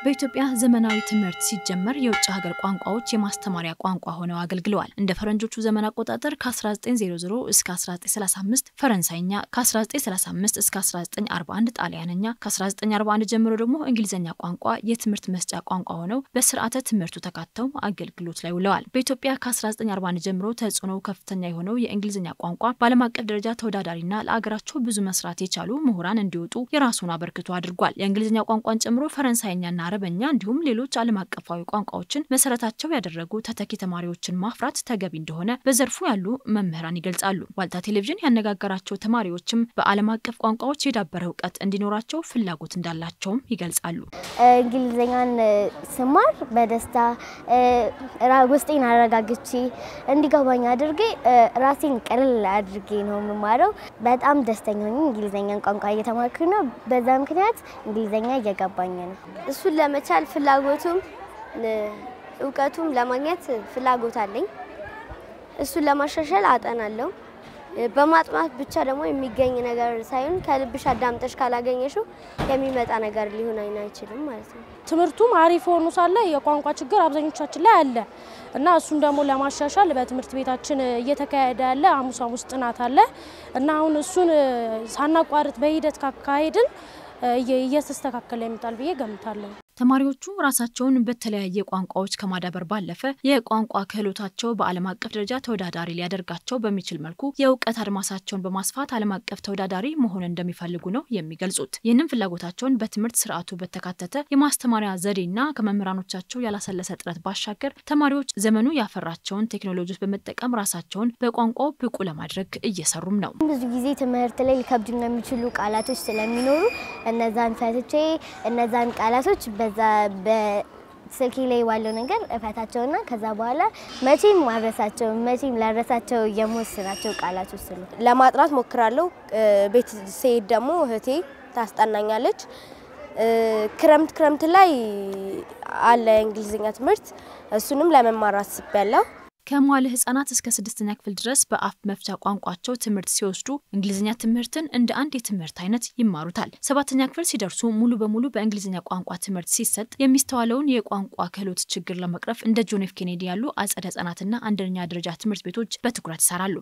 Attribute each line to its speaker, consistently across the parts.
Speaker 1: በኢትዮጵያ ዘመናዊ ትምህርት ሲጀመር የውጭ ሀገር ቋንቋዎች የማስተማሪያ ቋንቋ ሆነው አገልግለዋል። እንደ ፈረንጆቹ ዘመን አቆጣጠር ከ1900 እስከ 1935 ፈረንሳይኛ፣ ከ1935 እስከ 1941 ጣሊያንኛ፣ ከ1941 ጀምሮ ደግሞ እንግሊዘኛ ቋንቋ የትምህርት መስጫ ቋንቋ ሆነው በስርዓተ ትምህርቱ ተካተው አገልግሎት ላይ ውለዋል። በኢትዮጵያ ከ1941 ጀምሮ ተጽዕኖው ከፍተኛ የሆነው የእንግሊዘኛ ቋንቋ በዓለም አቀፍ ደረጃ ተወዳዳሪና ለአገራቸው ብዙ መስራት የቻሉ ምሁራን እንዲወጡ የራሱን አበርክቶ አድርጓል። የእንግሊዘኛ ቋንቋን ጨምሮ ፈረንሳይኛና አረበኛ እንዲሁም ሌሎች ዓለም አቀፋዊ ቋንቋዎችን መሰረታቸው ያደረጉ ተተኪ ተማሪዎችን ማፍራት ተገቢ እንደሆነ በዘርፉ ያሉ መምህራን ይገልጻሉ። ዋልታ ቴሌቪዥን ያነጋገራቸው ተማሪዎችም በዓለም አቀፍ ቋንቋዎች የዳበረ ዕውቀት እንዲኖራቸው ፍላጎት እንዳላቸውም ይገልጻሉ።
Speaker 2: እንግሊዘኛን ስማር በደስታ ውስጤን አረጋግቼ እንዲገባኝ አድርጌ ራሴን ቀለል አድርጌ ነው የምማረው። በጣም ደስተኛ ነኝ። እንግሊዘኛን ቋንቋ እየተማርኩ ነው። በዛ ምክንያት እንግሊዘኛ እየገባኝ ነው።
Speaker 3: እሱን ለመቻል ፍላጎቱም ዕውቀቱም ለማግኘት ፍላጎት አለኝ። እሱን ለማሻሻል አጠናለሁ። በማጥናት ብቻ ደግሞ የሚገኝ ነገር ሳይሆን ከልብሽ አዳምጠሽ ካላገኘሽው የሚመጣ ነገር ሊሆን አይችልም ማለት ነው።
Speaker 4: ትምህርቱም አሪፍ ሆኖ ሳለ የቋንቋ ችግር አብዛኞቻችን ላይ አለ እና እሱን ደግሞ ለማሻሻል በትምህርት ቤታችን እየተካሄደ ያለ ሐሙስ ጥናት አለ እና አሁን እሱን ሳናቋርጥ በሂደት ካካሄድን እየተስተካከለ ይመጣል ብዬ ገምታለሁ።
Speaker 1: ተማሪዎቹ ራሳቸውን በተለያየ ቋንቋዎች ከማዳበር ባለፈ የቋንቋ ክህሎታቸው በዓለም አቀፍ ደረጃ ተወዳዳሪ ሊያደርጋቸው በሚችል መልኩ የዕውቀት አድማሳቸውን በማስፋት ዓለም አቀፍ ተወዳዳሪ መሆን እንደሚፈልጉ ነው የሚገልጹት። ይህንን ፍላጎታቸውን በትምህርት ስርዓቱ በተካተተ የማስተማሪያ ዘዴና ከመምህራኖቻቸው ያላሰለሰ ጥረት ባሻገር ተማሪዎች ዘመኑ ያፈራቸውን ቴክኖሎጂዎች በመጠቀም ራሳቸውን በቋንቋው ብቁ ለማድረግ እየሰሩም ነው።
Speaker 2: ብዙ ጊዜ ትምህርት ላይ ሊከብዱኝ የሚችሉ ቃላቶች ስለሚኖሩ እነዛን ፈትቼ እነዛን ቃላቶች በዛ በስልኬ ላይ ያለው ነገር እፈታቸውና ከዛ በኋላ መቼም ላረሳቸው የምወስናቸው ቃላቶች ስሉ
Speaker 3: ለማጥናት ሞክራለሁ። ቤት ስሄድ ደግሞ እህቴ ታስጠናኛለች። ክረምት ላይ አለ እንግሊዘኛ ትምህርት እሱንም ለመማር አስቤያለሁ።
Speaker 1: ከመዋለ ህፃናት እስከ 6ኛ ክፍል ድረስ በአፍ መፍቻ ቋንቋቸው ትምህርት ሲወስዱ እንግሊዘኛ ትምህርትን እንደ አንድ የትምህርት አይነት ይማሩታል። 7ኛ ክፍል ሲደርሱ ሙሉ በሙሉ በእንግሊዘኛ ቋንቋ ትምህርት ሲሰጥ የሚስተዋለውን የቋንቋ ክህሎት ችግር ለመቅረፍ እንደ ጆን ኤፍ ኬኔዲ ያሉ አጸደ ህፃናትና አንደኛ ደረጃ ትምህርት ቤቶች በትኩረት ይሰራሉ።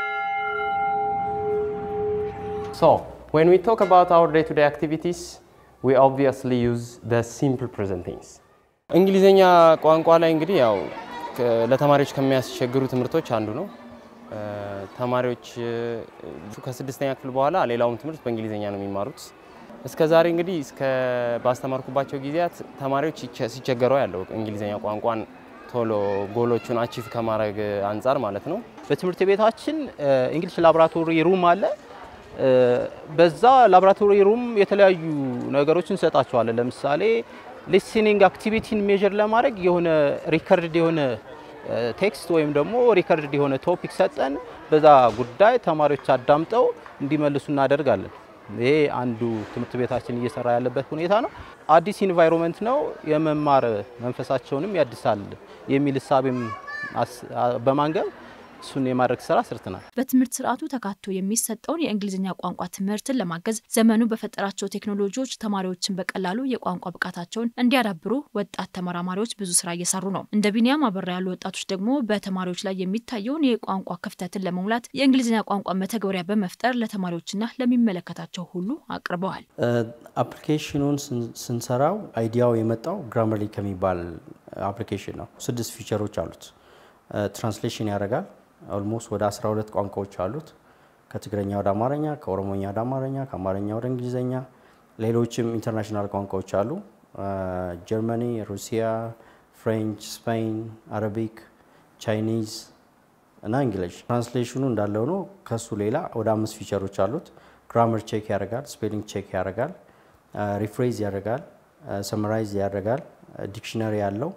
Speaker 5: So, when we talk about our day-to-day activities, we obviously use the simple present tense. እንግሊዘኛ ቋንቋ ላይ እንግዲህ ያው ለተማሪዎች ከሚያስቸግሩ ትምህርቶች አንዱ ነው። ተማሪዎች ከ6ኛ ክፍል በኋላ ሌላውን ትምህርት በእንግሊዘኛ ነው የሚማሩት። እስከዛሬ እንግዲህ ባስተማርኩባቸው ጊዜያት ተማሪዎች ሲቸገሩ ያለው እንግሊዘኛ ቋንቋን ቶሎ ጎሎቹን አቺቭ ከማድረግ አንፃር ማለት ነው።
Speaker 6: በትምህርት ቤታችን እንግሊሽ ላብራቶሪ ሩም አለ። በዛ ላብራቶሪ ሩም የተለያዩ ነገሮችን እንሰጣቸዋለን። ለምሳሌ ሊስኒንግ አክቲቪቲን ሜጀር ለማድረግ የሆነ ሪከርድ የሆነ ቴክስት ወይም ደግሞ ሪከርድ የሆነ ቶፒክ ሰጠን በዛ ጉዳይ ተማሪዎች አዳምጠው እንዲመልሱ እናደርጋለን። ይሄ አንዱ ትምህርት ቤታችን እየሰራ ያለበት ሁኔታ ነው። አዲስ ኢንቫይሮንመንት ነው፣ የመማር መንፈሳቸውንም ያድሳል የሚል ሐሳብም በማንገብ እሱን የማድረግ ስራ ሰርተናል።
Speaker 1: በትምህርት ስርዓቱ ተካቶ የሚሰጠውን የእንግሊዘኛ ቋንቋ ትምህርትን ለማገዝ ዘመኑ በፈጠራቸው ቴክኖሎጂዎች ተማሪዎችን በቀላሉ የቋንቋ ብቃታቸውን እንዲያዳብሩ ወጣት ተመራማሪዎች ብዙ ስራ እየሰሩ ነው። እንደ ቢኒያም አበራ ያሉ ወጣቶች ደግሞ በተማሪዎች ላይ የሚታየውን የቋንቋ ክፍተትን ለመሙላት የእንግሊዘኛ ቋንቋ መተግበሪያ በመፍጠር ለተማሪዎችና ለሚመለከታቸው ሁሉ አቅርበዋል።
Speaker 7: አፕሊኬሽኑን ስንሰራው አይዲያው የመጣው ግራመርሊ ከሚባል አፕሊኬሽን ነው። 6 ፊቸሮች አሉት። ትራንስሌሽን ያደርጋል። ኦልሞስት ወደ 12 ቋንቋዎች አሉት። ከትግረኛ ወደ አማርኛ፣ ከኦሮሞኛ ወደ አማርኛ፣ ከአማርኛ ወደ እንግሊዘኛ፣ ሌሎችም ኢንተርናሽናል ቋንቋዎች አሉ። ጀርመኒ፣ ሩሲያ፣ ፍሬንች፣ ስፔን፣ አረቢክ፣ ቻይኒዝ እና እንግሊሽ። ትራንስሌሽኑ እንዳለው ነው። ከሱ ሌላ ወደ 5 ፊቸሮች አሉት። ግራመር ቼክ ያደርጋል፣ ስፔሊንግ ቼክ ያደርጋል፣ ሪፍሬዝ ያደርጋል፣ ሰመራይዝ ያደርጋል፣ ዲክሽነሪ አለው፣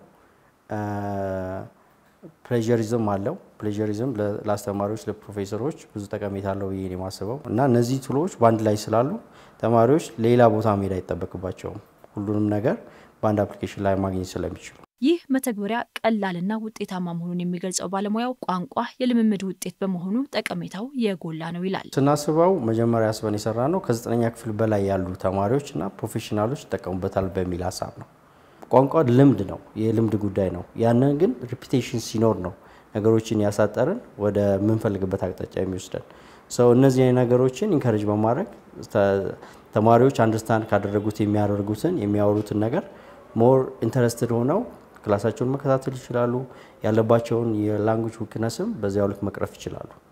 Speaker 7: ፕሌጀሪዝም አለው። ፕሌጀሪዝም ለአስተማሪዎች ለፕሮፌሰሮች ብዙ ጠቀሜታ አለው ብዬ ነው የማስበው እና እነዚህ ቱሎች ባንድ ላይ ስላሉ ተማሪዎች ሌላ ቦታ መሄድ አይጠበቅባቸውም። ሁሉንም ነገር በአንድ አፕሊኬሽን ላይ ማግኘት ስለሚችሉ
Speaker 1: ይህ መተግበሪያ ቀላልና ውጤታማ መሆኑን የሚገልጸው ባለሙያው ቋንቋ የልምምድ ውጤት በመሆኑ ጠቀሜታው የጎላ ነው ይላል።
Speaker 7: ስናስበው መጀመሪያ አስበን የሰራነው ከ9ኛ ክፍል በላይ ያሉ ተማሪዎችና ፕሮፌሽናሎች ተጠቀሙበታል በሚል ሐሳብ ነው። ቋንቋ ልምድ ነው የልምድ ጉዳይ ነው ያንን ግን ሪፒቴሽን ሲኖር ነው ነገሮችን ያሳጠረን ወደ ምንፈልግበት አቅጣጫ የሚወስደን ሰው እነዚህ ነገሮችን ኢንካሬጅ በማድረግ ተማሪዎች አንደርስታንድ ካደረጉት የሚያወሩትን ነገር ሞር ኢንተረስትድ ሆነው ክላሳቸውን መከታተል ይችላሉ ያለባቸውን የላንጉዌጅ ዊክነስም በዚያው ልክ መቅረፍ ይችላሉ